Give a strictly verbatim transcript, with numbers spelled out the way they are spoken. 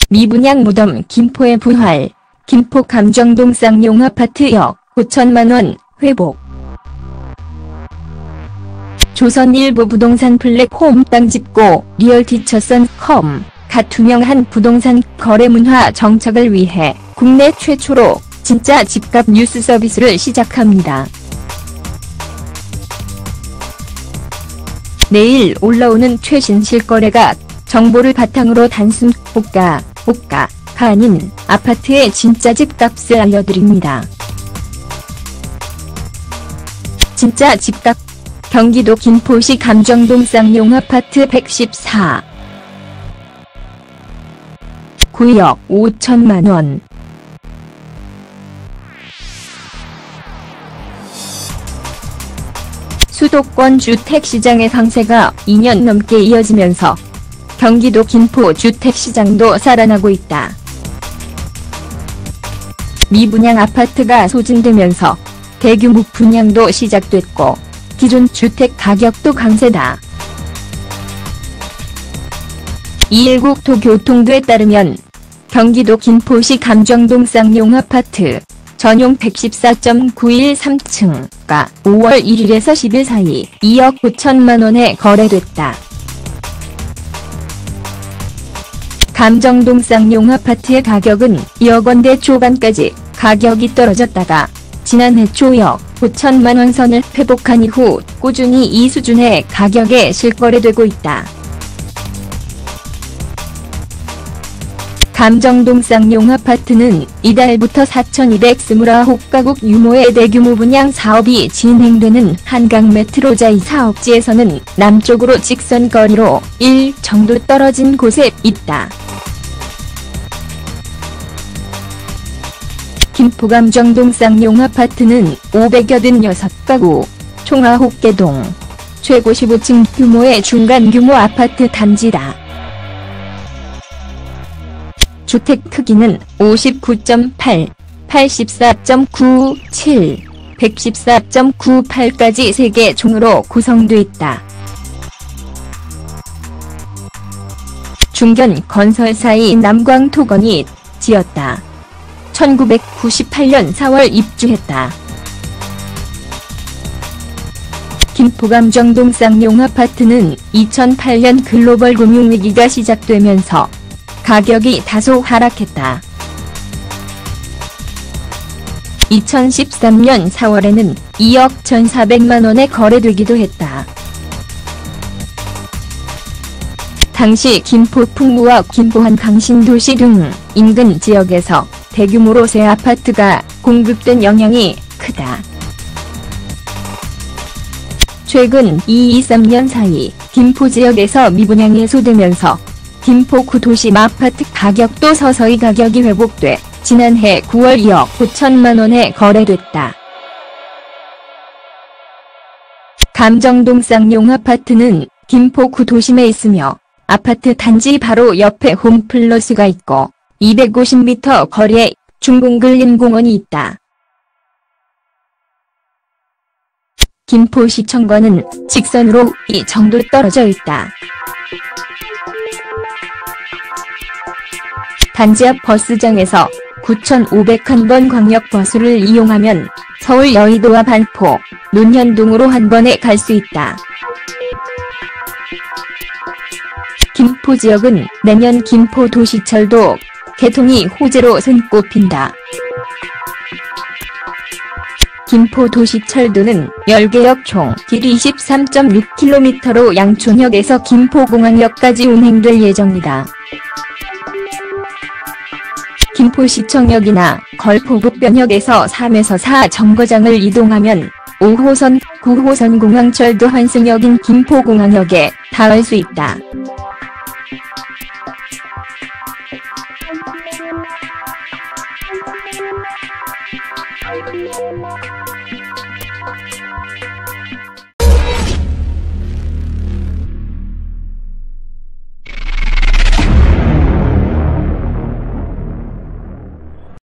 미분양 무덤 김포의 부활. 김포 감정동 쌍용 아파트 역 오천만 원 회복. 조선일보 부동산 플랫폼 땅 짚고 리얼티 첫선 컴 가 투명한 부동산 거래 문화 정착을 위해 국내 최초로 진짜 집값 뉴스 서비스를 시작합니다. 내일 올라오는 최신 실거래가 정보를 바탕으로 단순 호가, 호가가 아닌 아파트의 진짜 집값을 알려드립니다. 진짜 집값. 경기도 김포시 감정동 쌍용 아파트 백십사 구역 오천만 원. 수도권 주택시장의 강세가 이 년 넘게 이어지면서 경기도 김포 주택시장도 살아나고 있다. 미분양 아파트가 소진되면서 대규모 분양도 시작됐고 기존 주택 가격도 강세다. 이천십구 도교통부에 따르면 경기도 김포시 감정동 쌍용 아파트 전용 백십사 점 구일삼 층가 오월 일일에서 십일 사이 이억 오천만 원에 거래됐다. 감정동 쌍용 아파트의 가격은 이억 원대 초반까지 가격이 떨어졌다가 지난해 초역 오천만 원 선을 회복한 이후 꾸준히 이 수준의 가격에 실거래되고 있다. 감정동 쌍용 아파트는 이달부터 사천이백이십구 가구 규모의 대규모 분양 사업이 진행되는 한강 메트로자이 사업지에서는 남쪽으로 직선거리로 일 정도 떨어진 곳에 있다. 김포 감정동 쌍용 아파트는 오백팔십육 가구, 총 아홉 개 동, 최고 십오 층 규모의 중간규모 아파트 단지다. 주택 크기는 오십구 점 팔, 팔십사 점 구칠, 백십사 점 구팔까지 세 개 종으로 구성돼 있다. 중견 건설사인 남광토건이 지었다. 천구백구십팔 년 사월 입주했다. 김포 감정동 쌍용 아파트는 이천팔 년 글로벌 금융위기가 시작되면서 가격이 다소 하락했다. 이천십삼 년 사월에는 이억 천사백만 원에 거래되기도 했다. 당시 김포 풍무와 김포 한강신도시 등 인근 지역에서 대규모로 새 아파트가 공급된 영향이 크다. 최근 이, 이, 삼 년 사이 김포 지역에서 미분양이 해소되면서 김포 구도심 아파트 가격도 서서히 가격이 회복돼 지난해 구월 이억 오천만 원에 거래됐다. 감정동 쌍용 아파트는 김포 구도심에 있으며 아파트 단지 바로 옆에 홈플러스가 있고 이백오십 미터 거리에 중공근린공원이 있다. 김포시청과는 직선으로 이 정도 떨어져 있다. 단지 앞 버스장에서 구천오백 한 번 광역버스를 이용하면 서울 여의도와 반포, 논현동으로 한 번에 갈 수 있다. 김포 지역은 내년 김포 도시철도 개통이 호재로 손꼽힌다. 김포 도시철도는 열 개역 총 길이 이십삼 점 육 킬로미터로 양촌역에서 김포공항역까지 운행될 예정이다. 김포시청역이나 걸포북변역에서 삼에서 사 정거장을 이동하면 오 호선, 구 호선 공항철도 환승역인 김포공항역에 닿을 수 있다.